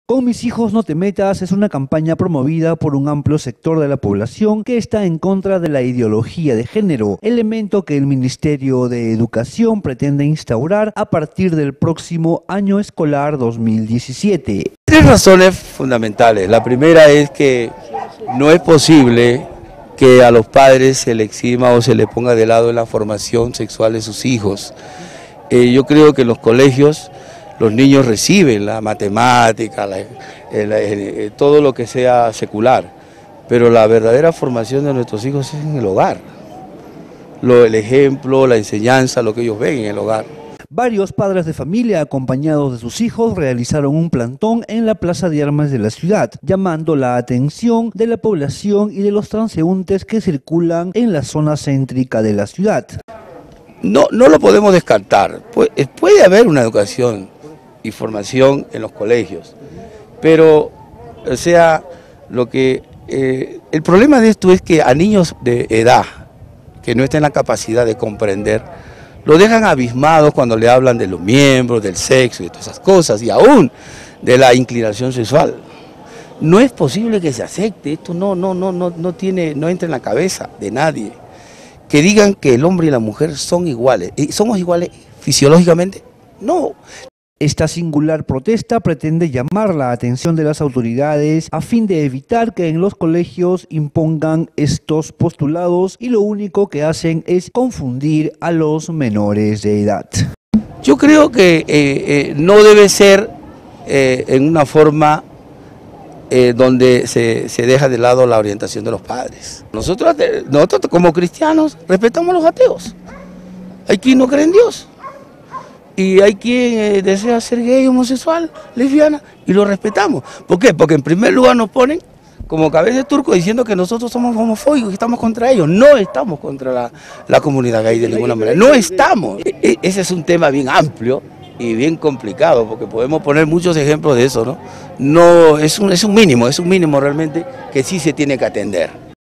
Con mis hijos no te metas es una campaña promovida por un amplio sector de la población que está en contra de la ideología de género, elemento que el Ministerio de Educación pretende instaurar a partir del próximo año escolar 2017. Tres razones fundamentales. La primera es que no es posible que a los padres se le exima o se le ponga de lado en la formación sexual de sus hijos. Yo creo que en los colegios los niños reciben la matemática, todo lo que sea secular, pero la verdadera formación de nuestros hijos es en el hogar. El ejemplo, la enseñanza, lo que ellos ven en el hogar. Varios padres de familia acompañados de sus hijos realizaron un plantón en la Plaza de Armas de la ciudad, llamando la atención de la población y de los transeúntes que circulan en la zona céntrica de la ciudad. No lo podemos descartar, puede haber una educación y formación en los colegios, pero o sea, el problema de esto es que a niños de edad que no estén en la capacidad de comprender, lo dejan abismados cuando le hablan de los miembros, del sexo y de todas esas cosas, y aún de la inclinación sexual. No es posible que se acepte, esto no entra en la cabeza de nadie. Que digan que el hombre y la mujer son iguales. ¿Somos iguales fisiológicamente? No. Esta singular protesta pretende llamar la atención de las autoridades a fin de evitar que en los colegios impongan estos postulados y lo único que hacen es confundir a los menores de edad. Yo creo que no debe ser en una forma donde se deja de lado la orientación de los padres. Nosotros como cristianos respetamos a los ateos. Hay quien no cree en Dios. Y hay quien desea ser gay, homosexual, lesbiana, y lo respetamos. ¿Por qué? Porque en primer lugar nos ponen como cabeza de turco diciendo que nosotros somos homofóbicos, que estamos contra ellos. No estamos contra la comunidad gay de ninguna manera, no estamos. Ese es un tema bien amplio y bien complicado, porque podemos poner muchos ejemplos de eso, ¿no? No, es un mínimo realmente que sí se tiene que atender.